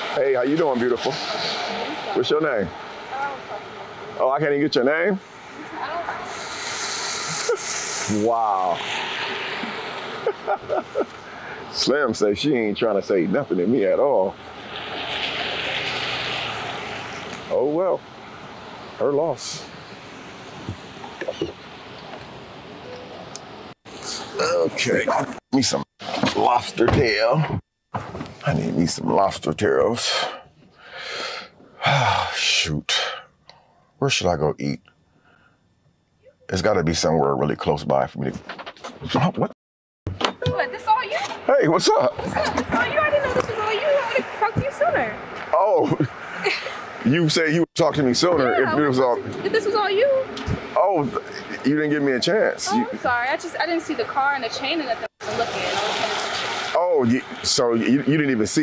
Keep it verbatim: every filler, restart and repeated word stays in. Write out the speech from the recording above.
Hey, how you doing, beautiful? What's your name? Oh, I can't even get your name? Wow. Slim says she ain't trying to say nothing to me at all. Oh well, her loss. Okay, me some lobster tail. I need me some lobster tails. Shoot, where should I go eat? It's got to be somewhere really close by for me to. Oh, what? What? This all you? Hey, what's up? What's up? This all you? I didn't know this was all you. I would have talked to you sooner. Oh, you say you would talk to me sooner Yeah, if it was all. If this was all you. Oh, you didn't give me a chance. Oh, You... I'm sorry. I just I didn't see the car and the chain and nothing. I wasn't looking. I was paying attention. Oh, you, so you, you didn't even see